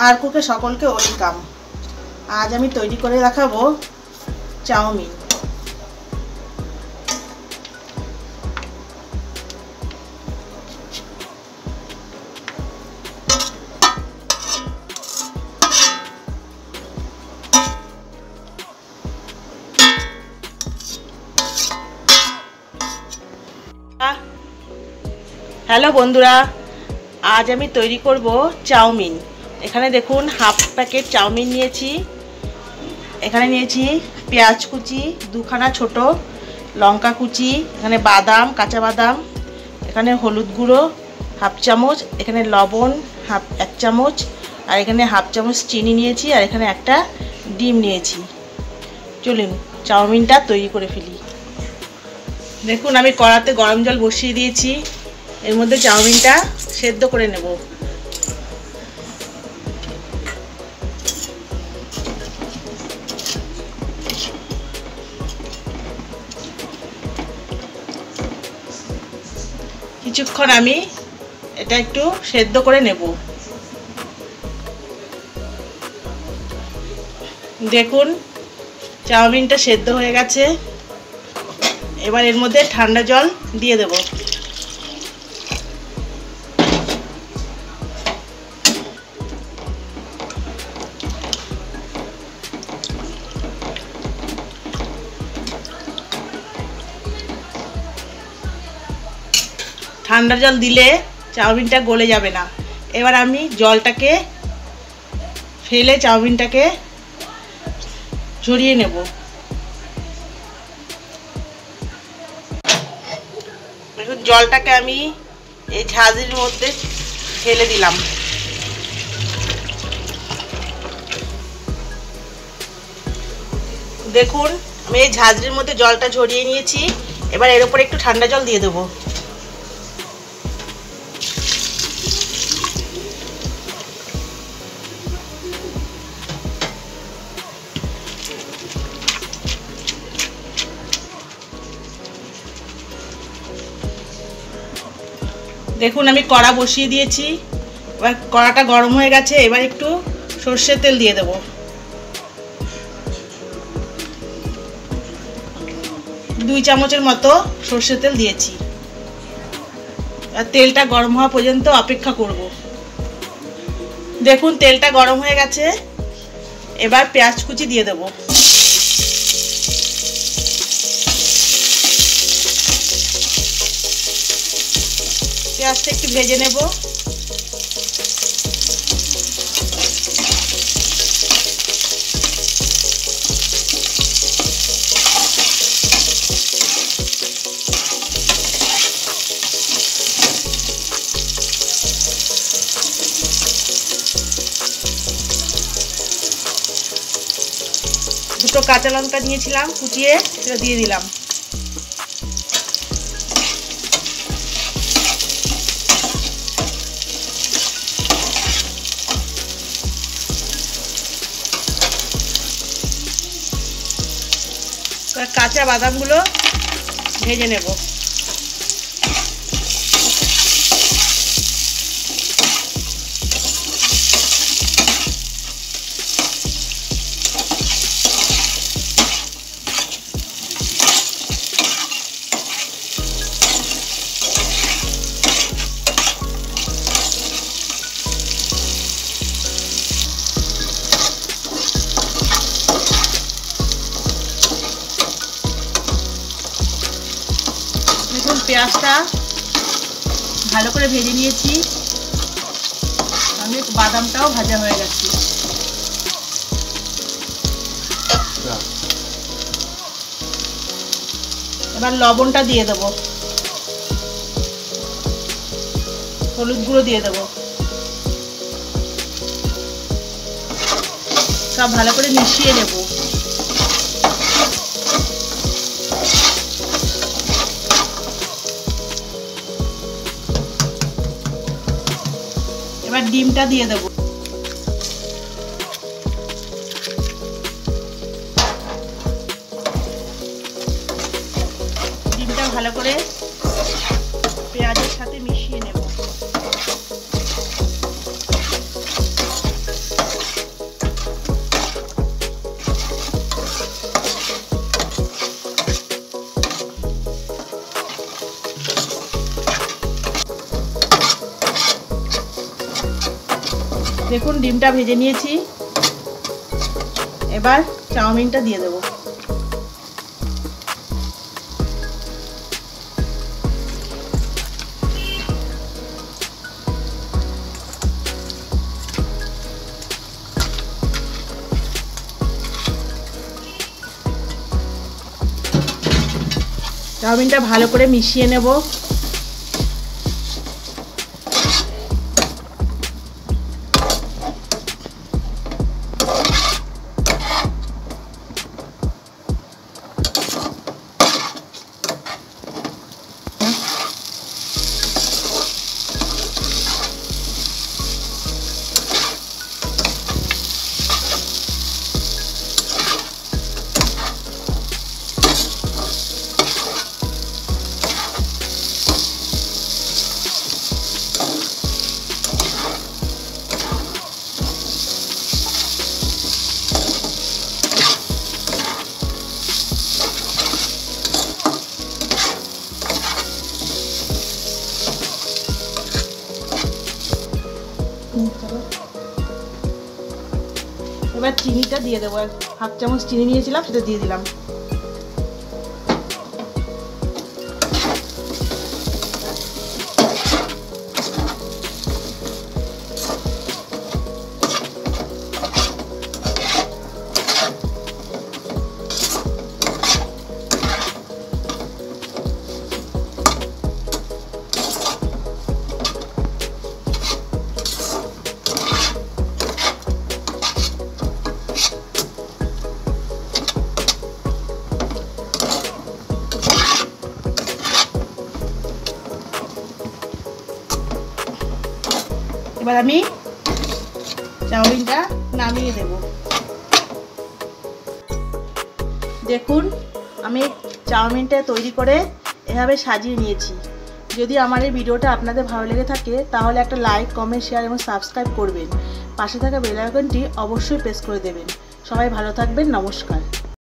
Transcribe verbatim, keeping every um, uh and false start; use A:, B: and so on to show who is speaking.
A: আর কুকে সকলকে ওয়েলকাম। আজ আমি তৈরি করে দেখাবো চাউমিন। হ্যালো বন্ধুরা, আজ আমি তৈরি করব চাউমিন। এখানে দেখুন হাফ প্যাকেট চাউমিন নিয়েছি। এখানে নিয়েছি পেঁয়াজ কুচি দুখানা, ছোট লঙ্কা কুচি, এখানে বাদাম, কাঁচা বাদাম, এখানে হলুদ গুঁড়ো হাফ চামচ, এখানে লবণ হাফ এক চামচ, আর এখানে হাফ চামচ চিনি নিয়েছি, আর এখানে একটা ডিম নিয়েছি। চলুন চাউমিনটা তৈরি করে ফেলি। দেখুন আমি কড়াতে গরম জল বসিয়ে দিয়েছি। এর মধ্যে চাউমিনটা সেদ্ধ করে নেব। কিছুক্ষণ আমি এটা একটু সেদ্ধ করে নেব। দেখুন চাউমিনটা সেদ্ধ হয়ে গেছে। এবার এর মধ্যে ঠান্ডা জল দিয়ে দেব। ঠান্ডা জল দিলে চাউমিনটা গলে যাবে না। এবার আমি জলটাকে ফেলে চাউমিনটাকে ঝরিয়ে নেব। দেখুন জলটাকে আমি এই ঝাঁঝরির মধ্যে ফেলে দিলাম। দেখুন আমি এই ঝাঁঝরির মধ্যে জলটা ঝরিয়ে নিয়েছি। এবার এর উপরে একটু ঠান্ডা জল দিয়ে দেবো। দেখুন আমি কড়া বসিয়ে দিয়েছি। এবার কড়াটা গরম হয়ে গেছে। এবার একটু সর্ষের তেল দিয়ে দেব। দুই চামচের মতো সর্ষের তেল দিয়েছি। আর তেলটা গরম হওয়া পর্যন্ত অপেক্ষা করব। দেখুন তেলটা গরম হয়ে গেছে। এবার পেঁয়াজ কুচি দিয়ে দেব। পেঁয়াজটা একটু ভেজে নেব। দুটো কাঁচা লঙ্কা নিয়েছিলাম কুচিয়ে, সেটা দিয়ে দিলাম। কাঁচা বাদামগুলো ভেজে নেব। দেখুন পেঁয়াজটা ভালো করে ভেজে নিয়েছি। আমি বাদামটাও ভাজা হয়ে গেছে। এবার লবণটা দিয়ে দেব, হলুদ গুঁড়ো দিয়ে দেব। সব ভালো করে মিশিয়ে নেব। এবার ডিমটা দিয়ে দেব। ডিমটা ভালো করে পেঁয়াজের সাথে মিশিয়ে নেব। দেখুন ডিমটা ভেজে নিয়েছি, এবার চাউমিনটা দিয়ে দেবো। চাউমিনটা ভালো করে মিশিয়ে নেব। এবার চিনিটা দিয়ে দেবো, হাফ চামচ চিনি নিয়েছিলাম সেটা দিয়ে দিলাম। এবার আমি চাউমিনটা নামিয়ে দেব। দেখুন আমি চাউমিনটা তৈরি করে এভাবে সাজিয়ে নিয়েছি। যদি আমার এই ভিডিওটা আপনাদের ভালো লেগে থাকে তাহলে একটা লাইক, কমেন্ট, শেয়ার এবং সাবস্ক্রাইব করবেন। পাশে থাকা বেল আইকনটি অবশ্যই প্রেস করে দেবেন। সবাই ভালো থাকবেন, নমস্কার।